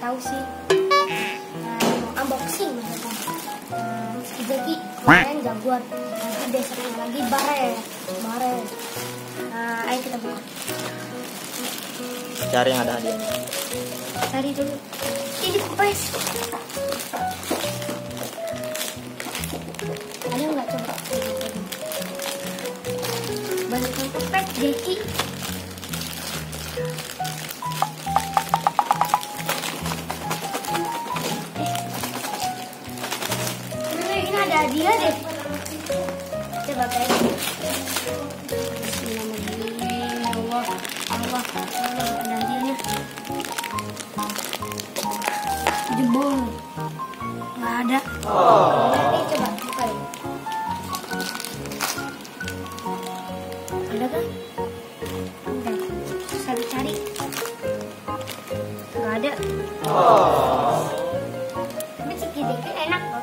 tahu sih. Mau unboxing maksudnya. Jadi kemarin jaguar, nanti besoknya lagi bare. Nah, ayo kita buka. Cari yang ada hadiahnya. Cari dulu. Ini kupes. Ada nggak coba? Banyak yang kupes, Jeki. Ini ada hadiah deh. Coba guys. Allah, ada hadiahnya. Jebol. Nggak ada. Nanti coba buka ya. Ada kan? Bentar, susah dicari. Nggak ada. Tapi sedikit enak kok.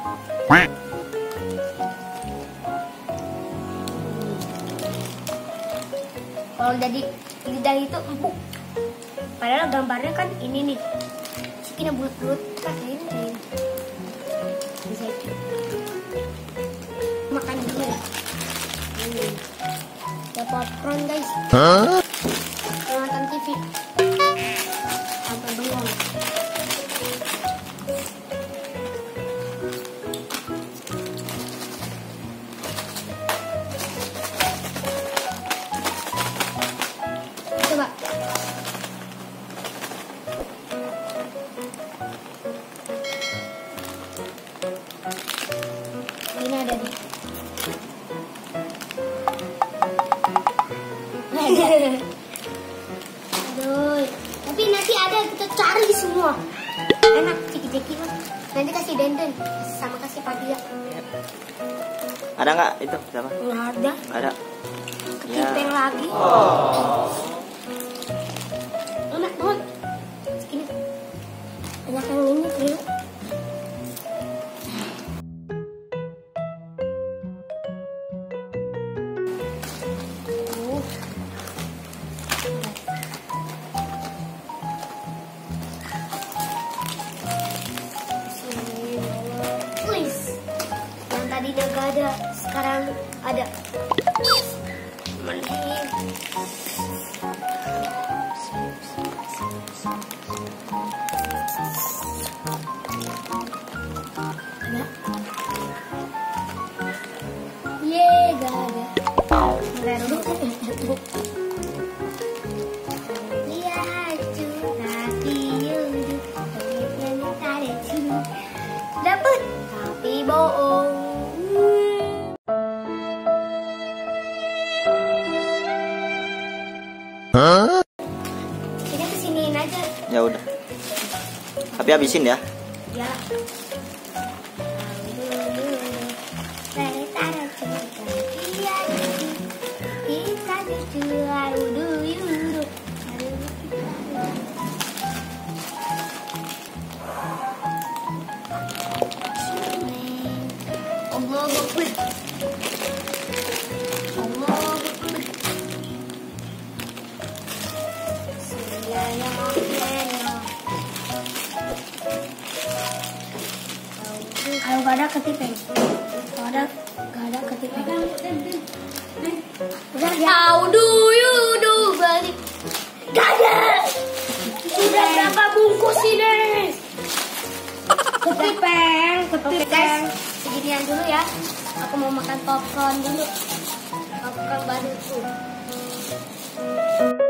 Kalau jadi lidah itu empuk. Padahal gambarnya kan ini nih. Cikina bulut-bulut kayak ini. Bisa itu. Makan dulu ya. Ya popcorn guys. Nonton TV. Sampai bengong. Coba. Ini ada nih. Aduh, tapi nanti ada kita cari semua. Enak ciki-ciki mah. Nanti kasih Denden sama kasih Padia. Ada nggak itu siapa? Nggak ada. Ada. Ketipeng lagi. Enak banget. Segini. Banyak yang ini Trio. Yang tadi nggak ada, sekarang ada. Ye, gak ada. Dapat, tapi bohong. Kita kesiniin aja. Ya udah. Tapi habisin ya. Ya. Allah Akbar. Allah Akbar. Kalau gak ada ketipeng. Kalau ada gak ada ketipeng. Udah ya. How do you do balik? Gak ada. Sudah berapa bungkus ini? Ketipeng. Guys, seginian dulu ya. Aku mau makan popcorn dulu. Popcorn baru tuh.